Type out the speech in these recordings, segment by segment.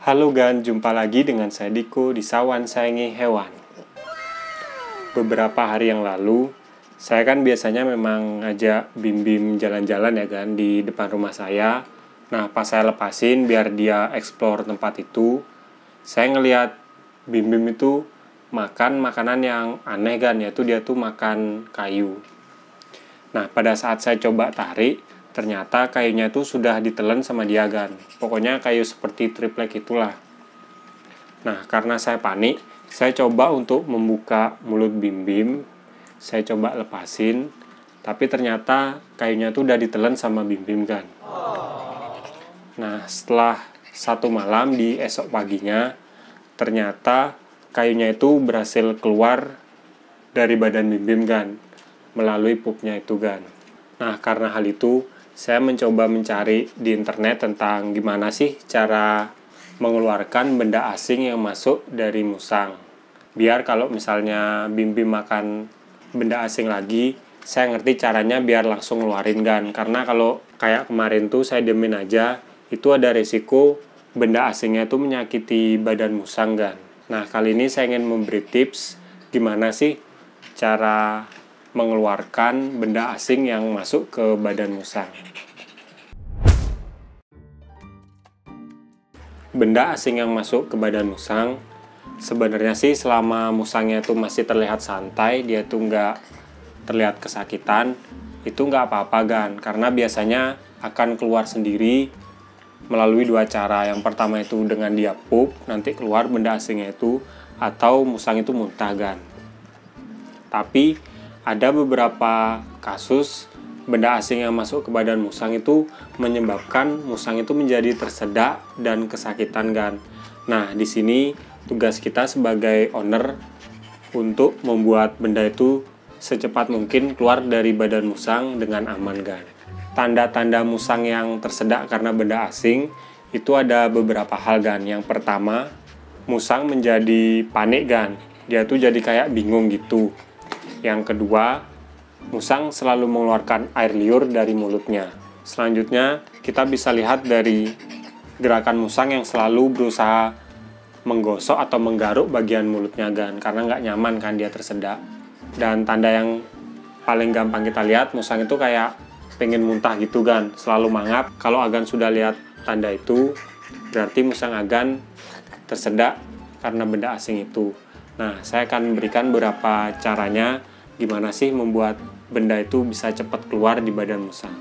Halo Gan, jumpa lagi dengan saya Diko di Sawan Sayangi Hewan. Beberapa hari yang lalu, saya kan biasanya memang ngajak Bim-Bim jalan-jalan ya Gan di depan rumah saya. Nah, pas saya lepasin biar dia explore tempat itu, saya ngelihat Bim-Bim itu makan makanan yang aneh Gan, yaitu dia tuh makan kayu. Nah, pada saat saya coba tarik, ternyata kayunya itu sudah ditelan sama dia Gan. Pokoknya kayu seperti triplek itulah. Nah, karena saya panik, saya coba untuk membuka mulut Bim-Bim. Saya coba lepasin, tapi ternyata kayunya itu udah ditelan sama Bim-Bim Gan. Nah, setelah satu malam di esok paginya, ternyata kayunya itu berhasil keluar dari badan Bim-Bim Gan, melalui pupnya itu Gan. Nah, karena hal itu, saya mencoba mencari di internet tentang gimana sih cara mengeluarkan benda asing yang masuk dari musang. Biar kalau misalnya Bim-Bim makan benda asing lagi, saya ngerti caranya biar langsung ngeluarin Gan. Karena kalau kayak kemarin tuh saya diemin aja, itu ada resiko benda asingnya itu menyakiti badan musang Gan. Nah, kali ini saya ingin memberi tips gimana sih cara mengeluarkan benda asing yang masuk ke badan musang. Benda asing yang masuk ke badan musang, sebenarnya sih selama musangnya itu masih terlihat santai, dia tuh nggak terlihat kesakitan, itu nggak apa-apa Gan, karena biasanya akan keluar sendiri melalui dua cara. Yang pertama itu dengan dia pup, nanti keluar benda asingnya itu, atau musang itu muntah Gan. Tapi ada beberapa kasus benda asing yang masuk ke badan musang itu menyebabkan musang itu menjadi tersedak dan kesakitan Gan. Nah, di sini tugas kita sebagai owner untuk membuat benda itu secepat mungkin keluar dari badan musang dengan aman Gan. Tanda-tanda musang yang tersedak karena benda asing itu ada beberapa hal Gan. Yang pertama, musang menjadi panik Gan. Dia tuh jadi kayak bingung gitu. Yang kedua, musang selalu mengeluarkan air liur dari mulutnya. Selanjutnya, kita bisa lihat dari gerakan musang yang selalu berusaha menggosok atau menggaruk bagian mulutnya Gan, karena nggak nyaman kan dia tersedak. Dan tanda yang paling gampang kita lihat, musang itu kayak pengen muntah gitu Gan, selalu mangap. Kalau Agan sudah lihat tanda itu, berarti musang Agan tersedak karena benda asing itu. Nah, saya akan berikan beberapa caranya gimana sih membuat benda itu bisa cepat keluar di badan musang.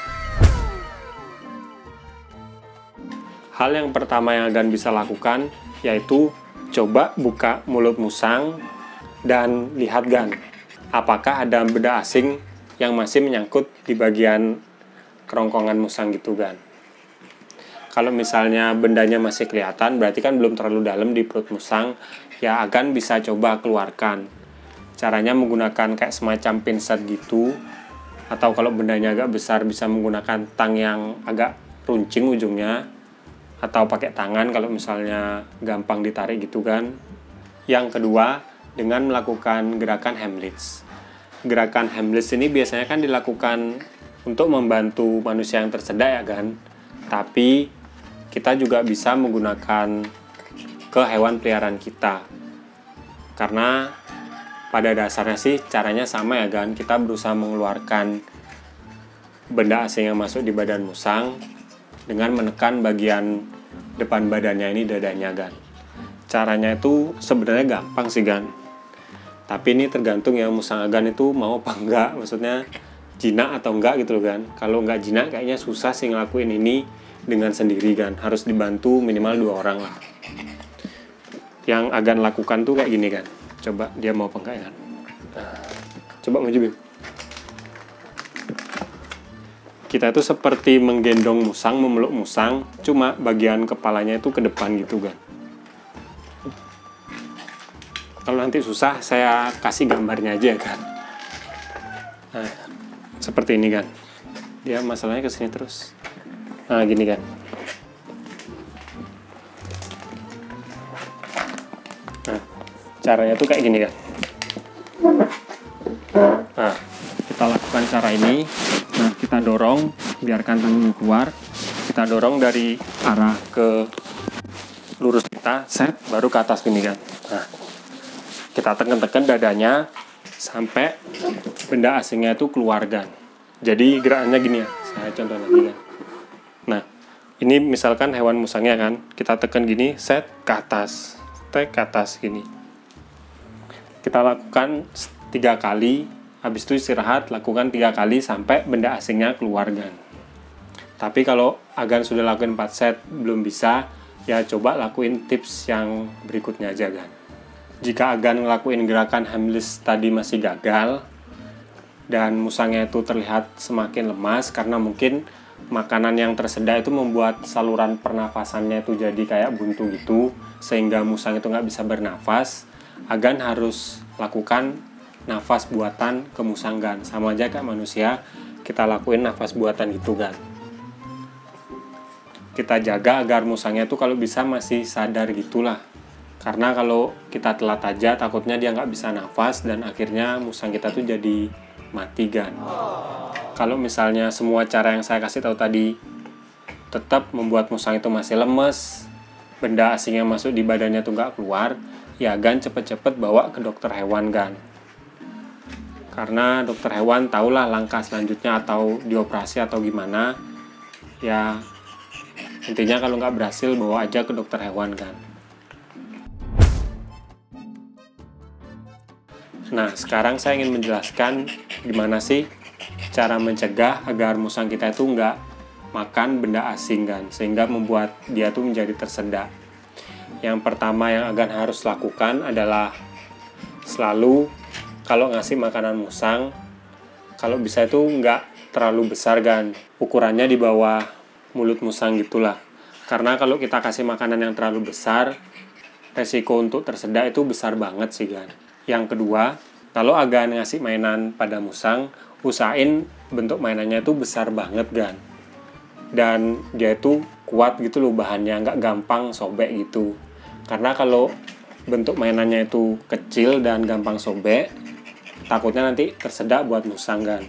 Hal yang pertama yang Agan bisa lakukan yaitu coba buka mulut musang dan lihat Gan, apakah ada benda asing yang masih menyangkut di bagian kerongkongan musang gitu Gan. Kalau misalnya bendanya masih kelihatan, berarti kan belum terlalu dalam di perut musang, ya Agan bisa coba keluarkan. Caranya menggunakan kayak semacam pinset gitu, atau kalau bendanya agak besar bisa menggunakan tang yang agak runcing ujungnya, atau pakai tangan kalau misalnya gampang ditarik gitu kan. Yang kedua, dengan melakukan gerakan Heimlich. Gerakan Heimlich ini biasanya kan dilakukan untuk membantu manusia yang tersedak ya kan, tapi kita juga bisa menggunakan ke hewan peliharaan kita, karena pada dasarnya sih caranya sama ya Gan. Kita berusaha mengeluarkan benda asing yang masuk di badan musang dengan menekan bagian depan badannya ini, dadanya Gan. Caranya itu sebenarnya gampang sih Gan, tapi ini tergantung ya musang Agan itu mau apa enggak, maksudnya jinak atau enggak gitu loh Gan. Kalau enggak jinak kayaknya susah sih ngelakuin ini dengan sendiri Gan, harus dibantu minimal 2 orang lah. Yang Agan lakukan tuh kayak gini Gan, coba dia mau apa enggak ya Gan. Coba maju Bim. Kita itu seperti menggendong musang, memeluk musang, cuma bagian kepalanya itu ke depan gitu Gan. Kalau nanti susah saya kasih gambarnya aja kan. Nah, seperti ini kan. Dia masalahnya kesini terus. Nah, gini kan. Nah, caranya tuh kayak gini kan. Nah, kita lakukan cara ini. Nah, kita dorong, biarkan tangan keluar. Kita dorong dari arah ke lurus kita, set, baru ke atas gini kan. Nah, kita tekan-tekan dadanya sampai benda asingnya itu keluar kan. Jadi gerakannya gini ya, saya contoh lagi kan. Nah, ini misalkan hewan musangnya kan, kita tekan gini, set, ke atas, ke atas gini. Kita lakukan 3 kali, habis itu istirahat, lakukan 3 kali sampai benda asingnya keluar kan. Tapi kalau Agan sudah lakuin 4 set belum bisa, ya coba lakuin tips yang berikutnya aja kan. Jika Agan ngelakuin gerakan Heimlich tadi masih gagal dan musangnya itu terlihat semakin lemas karena mungkin makanan yang tersedia itu membuat saluran pernafasannya itu jadi kayak buntu gitu, sehingga musang itu nggak bisa bernafas, Agan harus lakukan nafas buatan ke musang kan. Sama aja kayak manusia, kita lakuin nafas buatan gitu kan. Kita jaga agar musangnya itu kalau bisa masih sadar gitulah. Karena kalau kita telat aja takutnya dia nggak bisa nafas dan akhirnya musang kita tuh jadi mati kan. Kalau misalnya semua cara yang saya kasih tahu tadi tetap membuat musang itu masih lemes, benda asing yang masuk di badannya tuh nggak keluar, ya Gan cepet-cepet bawa ke dokter hewan kan. Karena dokter hewan tahulah langkah selanjutnya atau dioperasi atau gimana. Ya intinya kalau nggak berhasil bawa aja ke dokter hewan kan. Nah, sekarang saya ingin menjelaskan gimana sih cara mencegah agar musang kita itu nggak makan benda asing kan, sehingga membuat dia tuh menjadi tersedak. Yang pertama yang Agan harus lakukan adalah selalu kalau ngasih makanan musang, kalau bisa itu nggak terlalu besar kan, ukurannya di bawah mulut musang gitulah. Karena kalau kita kasih makanan yang terlalu besar, resiko untuk tersedak itu besar banget sih kan. Yang kedua, kalau Agan ngasih mainan pada musang, usahain bentuk mainannya itu besar banget kan. Dan dia itu kuat gitu loh bahannya, nggak gampang sobek gitu. Karena kalau bentuk mainannya itu kecil dan gampang sobek, takutnya nanti tersedak buat musang kan.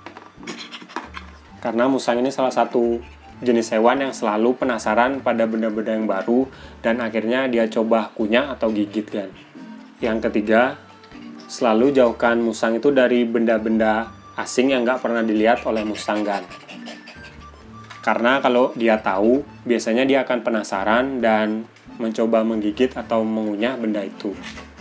Karena musang ini salah satu jenis hewan yang selalu penasaran pada benda-benda yang baru dan akhirnya dia coba kunyah atau gigit kan. Yang ketiga, selalu jauhkan musang itu dari benda-benda asing yang nggak pernah dilihat oleh musang kan. Karena kalau dia tahu, biasanya dia akan penasaran dan mencoba menggigit atau mengunyah benda itu.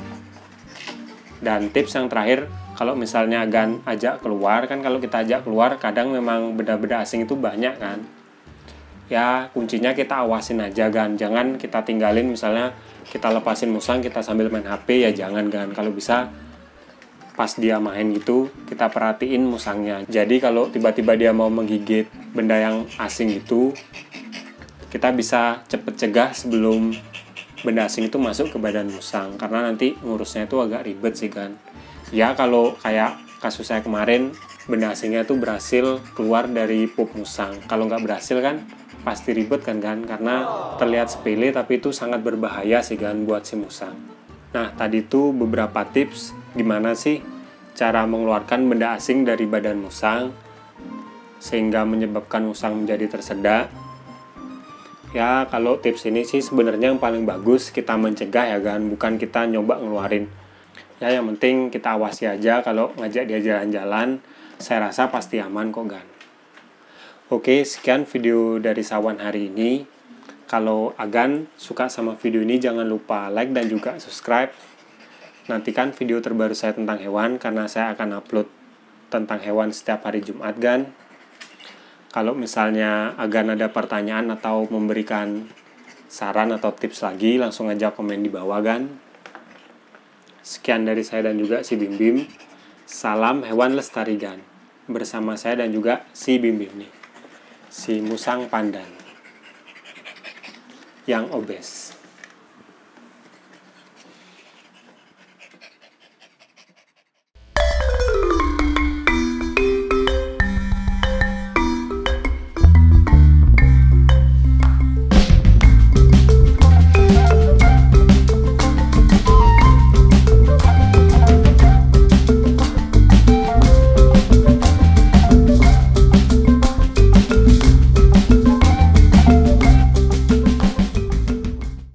Dan tips yang terakhir, kalau misalnya Agan ajak keluar, kan kalau kita ajak keluar kadang memang benda-benda asing itu banyak kan. Ya kuncinya kita awasin aja kan, jangan kita tinggalin, misalnya kita lepasin musang kita sambil main HP, ya jangan kan. Kalau bisa pas dia main gitu kita perhatiin musangnya. Jadi kalau tiba-tiba dia mau menggigit benda yang asing gitu, kita bisa cepet cegah sebelum benda asing itu masuk ke badan musang, karena nanti ngurusnya itu agak ribet sih kan. Ya kalau kayak kasus saya kemarin, benda asingnya itu berhasil keluar dari pup musang. Kalau nggak berhasil kan pasti ribet kan, karena terlihat sepele tapi itu sangat berbahaya sih kan buat si musang. Nah, tadi itu beberapa tips gimana sih cara mengeluarkan benda asing dari badan musang sehingga menyebabkan musang menjadi tersedak. Ya, kalau tips ini sih sebenarnya yang paling bagus kita mencegah ya kan, bukan kita nyoba ngeluarin. Ya, yang penting kita awasi aja, kalau ngajak dia jalan-jalan, saya rasa pasti aman kok kan. Oke, sekian video dari Sawan hari ini. Kalau Agan suka sama video ini, jangan lupa like dan juga subscribe. Nantikan video terbaru saya tentang hewan, karena saya akan upload tentang hewan setiap hari Jumat kan. Kalau misalnya Agan ada pertanyaan atau memberikan saran atau tips lagi, langsung aja komen di bawah kan. Sekian dari saya dan juga si Bim Bim. Salam hewan lestari gan. Bersama saya dan juga si Bim Bim nih, si musang pandan yang obes.